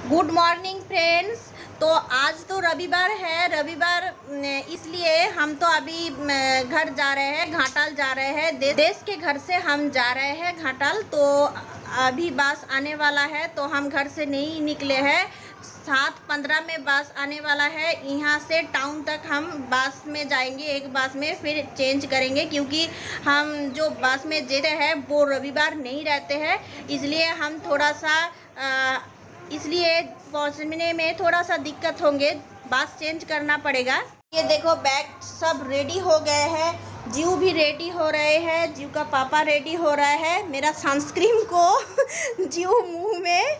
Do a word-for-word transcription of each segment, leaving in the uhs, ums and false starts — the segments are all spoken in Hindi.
Good morning friends. तो आज तो रविवार है, रविवार इसलिए हम तो अभी घर जा रहे हैं, घाटाल जा रहे हैं। दे, देश के घर से हम जा रहे हैं घाटाल। तो अभी बस आने वाला है, तो हम घर से नहीं निकले हैं। सात पंद्रह में बस आने वाला है। यहाँ से टाउन तक हम बस में जाएंगे, एक बस में फिर चेंज करेंगे, क्योंकि हम जो बस में जाते हैं वो रविवार नहीं रहते हैं, इसलिए हम थोड़ा सा आ, इसलिए पहुँचने में थोड़ा सा दिक्कत होंगे, बस चेंज करना पड़ेगा। ये देखो बैग सब रेडी हो गए हैं, जीव भी रेडी हो रहे हैं, जीव का पापा रेडी हो रहा है। मेरा सनस्क्रीन को जीव मुंह में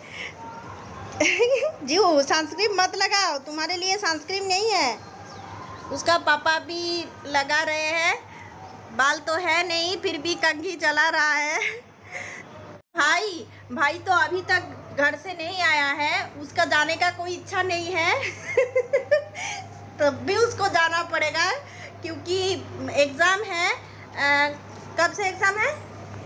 जीव सनस्क्रीन मत लगाओ, तुम्हारे लिए सनस्क्रीन नहीं है। उसका पापा भी लगा रहे हैं, बाल तो है नहीं फिर भी कंघी चला रहा है। भाई भाई तो अभी तक घर से नहीं आया है, उसका जाने का कोई इच्छा नहीं है तब भी उसको जाना पड़ेगा, क्योंकि एग्ज़ाम है। आ, कब से एग्ज़ाम है?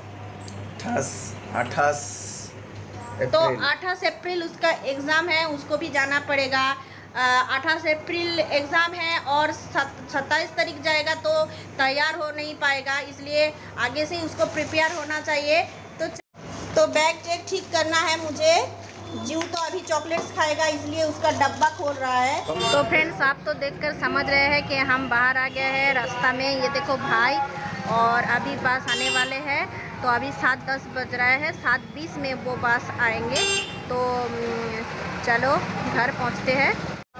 अट्ठाईस तो अट्ठाईस अप्रैल उसका एग्ज़ाम है, उसको भी जाना पड़ेगा। अट्ठाईस अप्रैल एग्ज़ाम है और सत्ताईस तारीख जाएगा तो तैयार हो नहीं पाएगा, इसलिए आगे से उसको प्रिपेयर होना चाहिए। तो तो बैग चेक ठीक करना है मुझे। जीव तो अभी चॉकलेट्स खाएगा, इसलिए उसका डब्बा खोल रहा है। तो फ्रेंड्स, आप तो देखकर समझ रहे हैं कि हम बाहर आ गए हैं। रास्ता में ये देखो भाई, और अभी बस आने वाले हैं। तो अभी सात दस बज रहा है, सात बीस में वो बस आएंगे। तो चलो घर पहुंचते हैं।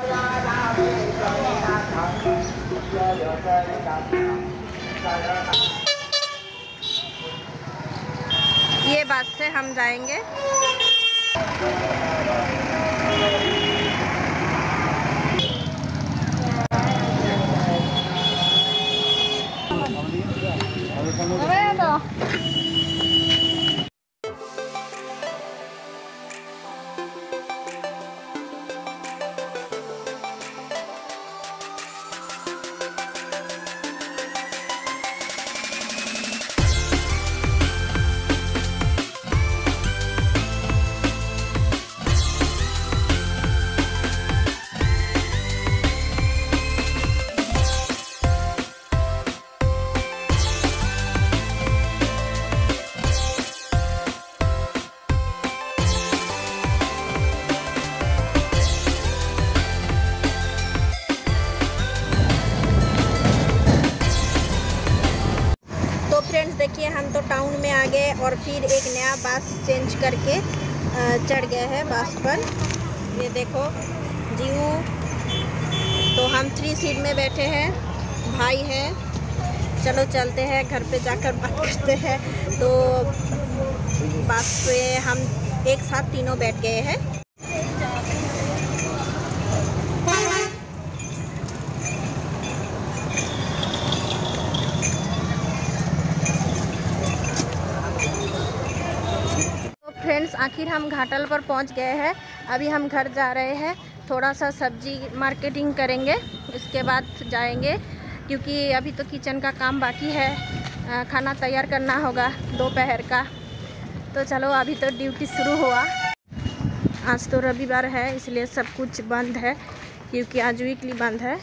ये बस से हम जाएंगे। फ्रेंड्स देखिए, हम तो टाउन में आ गए और फिर एक नया बस चेंज करके चढ़ गए हैं बस पर। ये देखो जीव, तो हम थ्री सीट में बैठे हैं, भाई है। चलो चलते हैं, घर पे जाकर बात करते हैं। तो बस पे हम एक साथ तीनों बैठ गए हैं। फ्रेंड्स, आखिर हम घाटल पर पहुंच गए हैं। अभी हम घर जा रहे हैं, थोड़ा सा सब्जी मार्केटिंग करेंगे, इसके बाद जाएंगे, क्योंकि अभी तो किचन का काम बाकी है। खाना तैयार करना होगा दोपहर का। तो चलो, अभी तो ड्यूटी शुरू हुआ। आज तो रविवार है, इसलिए सब कुछ बंद है, क्योंकि आज वीकली बंद है।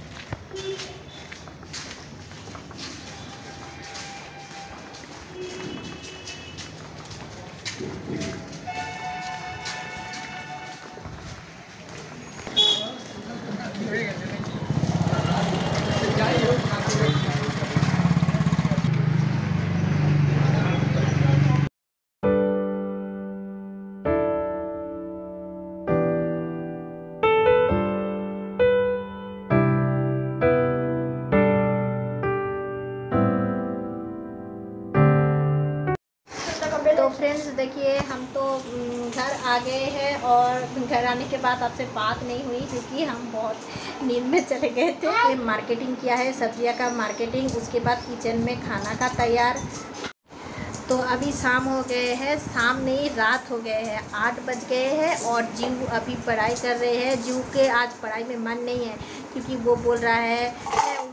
तो फ्रेंड्स देखिए, हम तो घर आ गए हैं और घर आने के बाद आपसे बात नहीं हुई, क्योंकि हम बहुत नींद में चले गए थे। फिर मार्केटिंग किया है, सब्जियां का मार्केटिंग, उसके बाद किचन में खाना का तैयार। तो अभी शाम हो गए हैं, शाम नहीं रात हो गए हैं, आठ बज गए हैं और जीव अभी पढ़ाई कर रहे हैं। जीव के आज पढ़ाई में मन नहीं है, क्योंकि वो बोल रहा है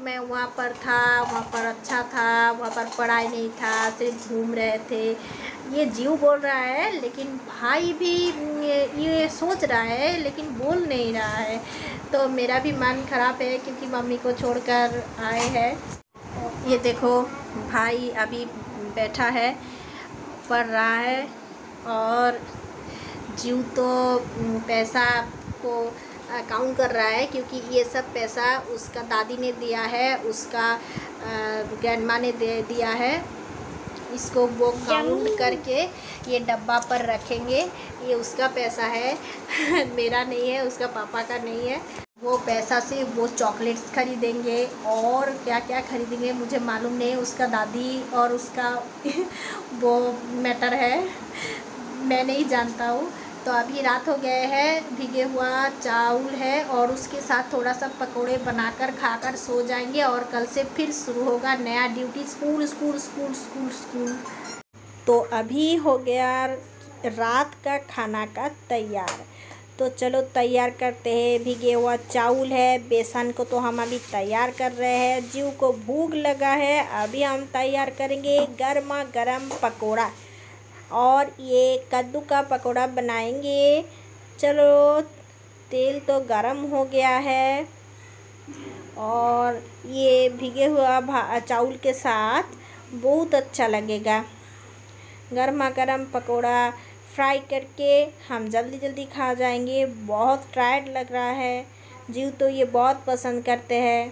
मैं वहाँ पर था, वहाँ पर अच्छा था, वहाँ पर पढ़ाई नहीं था, सिर्फ घूम रहे थे। ये जीव बोल रहा है, लेकिन भाई भी ये, ये सोच रहा है लेकिन बोल नहीं रहा है। तो मेरा भी मन ख़राब है क्योंकि मम्मी को छोड़कर आए हैं। ये देखो भाई अभी बैठा है, पढ़ रहा है, और जीव तो पैसा को काउंट कर रहा है क्योंकि ये सब पैसा उसका दादी ने दिया है, उसका ग्रैंडमा ने दे दिया है। इसको वो काउंट करके ये डब्बा पर रखेंगे। ये उसका पैसा है मेरा नहीं है, उसका पापा का नहीं है। वो पैसा से वो चॉकलेट्स खरीदेंगे और क्या क्या खरीदेंगे मुझे मालूम नहीं, उसका दादी और उसका वो मैटर है, मैं नहीं जानता हूँ। तो अभी रात हो गए हैं, भीगे हुआ चावल है और उसके साथ थोड़ा सा पकोड़े बनाकर खाकर सो जाएंगे और कल से फिर शुरू होगा नया duty, school school school school school. तो अभी हो गया रात का खाना का तैयार, तो चलो तैयार करते हैं। भीगे हुआ चावल है, बेसन को तो हम अभी तैयार कर रहे हैं। जीव को भूख लगा है, अभी हम तैयार करेंगे गर्मा गर्म पकोड़ा, और ये कद्दू का पकोड़ा बनाएंगे। चलो तेल तो गरम हो गया है, और ये भीगे हुआ चावल के साथ बहुत अच्छा लगेगा। गर्मा गर्म पकोड़ा फ्राई करके हम जल्दी जल्दी खा जाएंगे। बहुत टायर्ड लग रहा है, जीव तो ये बहुत पसंद करते हैं।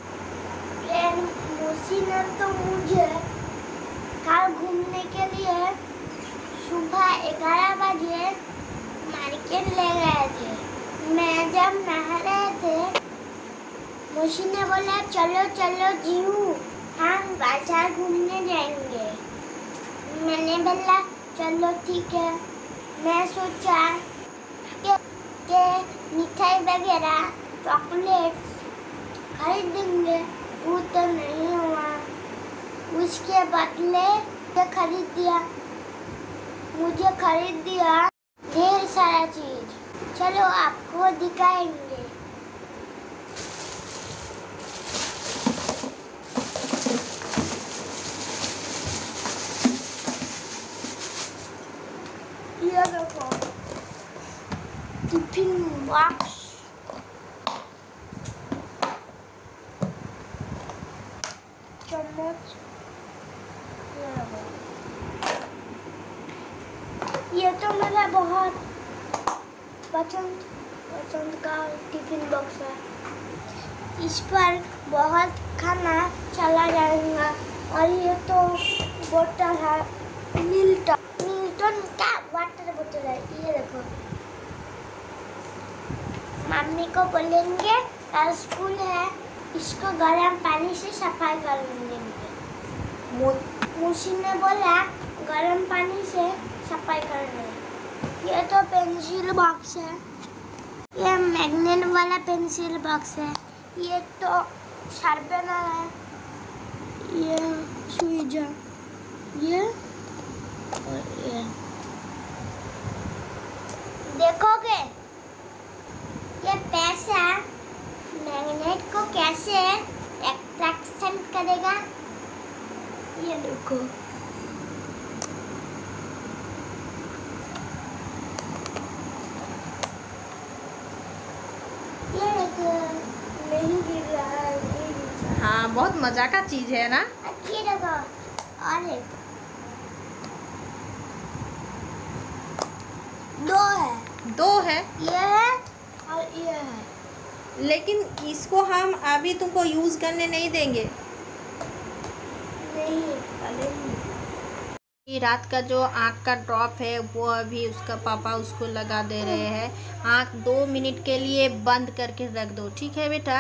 मौसी ने तो मुझे कल घूमने के लिए सुबह ग्यारह बजे मार्केट ले गए थे। मैं जब नहा रहे थे, मौसी ने बोला चलो चलो जीव हम बाजार घूमने जाएंगे। मैंने बोला चलो ठीक है। मैं सोचा कि, कि मिठाई वगैरह चॉकलेट खरीदेंगे, वो तो नहीं हुआ। उसके बदले मुझे खरीद दिया मुझे खरीद दिया ढेर सारा चीज। चलो आपको दिखाएंगे। ये देखो टिफिन बॉक्स, चम्मच, ये तो मेरा बहुत पसंद पसंद का टिफिन बॉक्स है। इस पर बहुत खाना चला जाएगा। और ये तो बोतल है मिल्टन मिल्टन का वाटर बोतल है। ये देखो, मम्मी को बोलेंगे कल स्कूल है, इसको गर्म पानी से सफाई कर लेंगे। मौसी ने बोला गर्म पानी से सफाई करने। ये तो पेंसिल बॉक्स है, ये मैग्नेट वाला पेंसिल बॉक्स है। ये तो शार्पनर है, ये स्विच है, ये और ये देखोगे ये पैसा मैग्नेट को कैसे अट्रैक्शन करेगा। ये देखो, ये देखो नहीं गिर रहा है, नहीं गिर रहा। हाँ, बहुत मजा का चीज है ना। ये देखो, और एक दो है दो है ये है और ये है। लेकिन इसको हम अभी तुमको यूज करने नहीं देंगे। नहीं, अरे नहीं। ये रात का जो आँख का ड्रॉप है वो अभी उसका पापा उसको लगा दे रहे हैं। आँख दो मिनट के लिए बंद करके रख दो, ठीक है बेटा।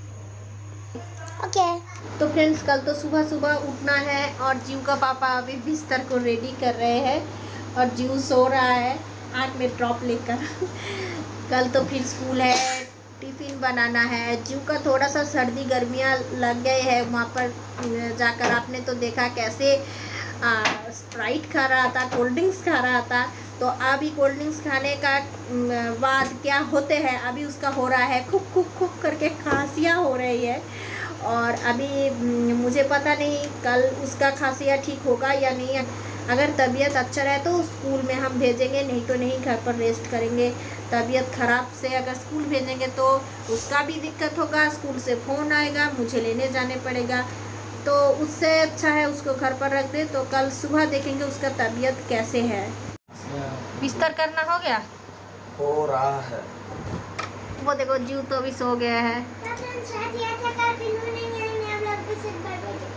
ओके। तो फ्रेंड्स, कल तो सुबह सुबह उठना है और जीव का पापा अभी बिस्तर को रेडी कर रहे हैं और जीव सो रहा है आँख में ड्रॉप लेकर। कल तो फिर स्कूल है, टिफ़िन बनाना है। जीव का थोड़ा सा सर्दी गर्मियाँ लग गए हैं। वहाँ पर जाकर आपने तो देखा कैसे स्प्राइट खा रहा था, कोल्ड ड्रिंक्स खा रहा था। तो अभी कोल्ड ड्रिंक्स खाने का बाद क्या होते हैं, अभी उसका हो रहा है खुब खुब खुब करके खांसियाँ हो रही है। और अभी मुझे पता नहीं कल उसका खांसी ठीक होगा या नहीं। अगर तबीयत अच्छा रहे तो स्कूल में हम भेजेंगे, नहीं तो नहीं, घर पर रेस्ट करेंगे। तबीयत ख़राब से अगर स्कूल भेजेंगे तो उसका भी दिक्कत होगा, स्कूल से फ़ोन आएगा, मुझे लेने जाने पड़ेगा। तो उससे अच्छा है उसको घर पर रख दे। तो कल सुबह देखेंगे उसका तबीयत कैसे है। बिस्तर करना हो गया? हो रहा है। वो देखो जीव तो भी सो गया है। शादी अच्छा कर, दिनों नहीं आएंगे हम लोग भी सिर्फ बैठे